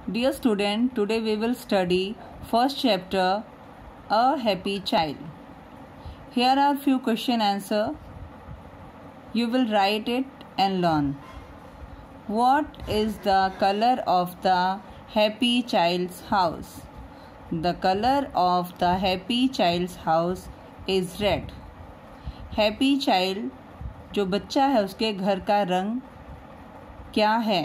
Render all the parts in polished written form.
Dear student, today we will study first chapter, A Happy Child. Here are few question answer. You will write it and learn. What is the color of the happy child's house? The color of the happy child's house is red. Happy child जो बच्चा है उसके घर का रंग क्या है?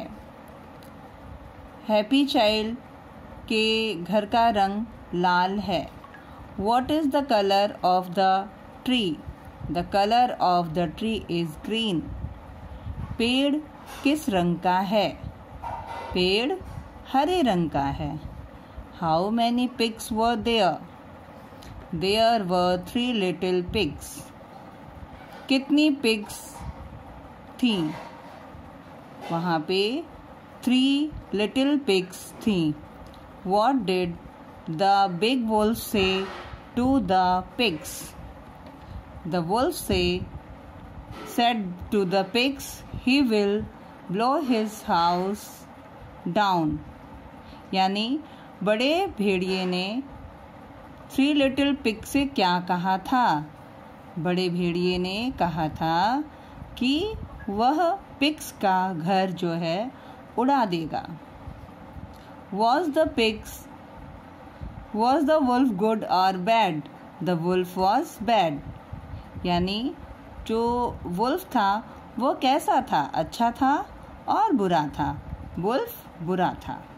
Happy child के घर का रंग लाल है. What is the color of the tree? The color of the tree is green. पेड़ किस रंग का है? पेड़ हरे रंग का है. How many pigs were there? There were 3 little pigs. कितनी pigs थी? वहाँ पे 3 little pigs थी. What did the big wolf say to the pigs? The wolf said to the pigs, he will blow his house down. यानी बड़े भेड़िए ने 3 little pigs से क्या कहा था? बड़े भेड़िए ने कहा था कि वह पिग्स का घर जो है उड़ा देगा. Was the wolf good or bad? The wolf was bad. यानी जो वुल्फ था वो कैसा था? अच्छा था और बुरा था. वुल्फ बुरा था.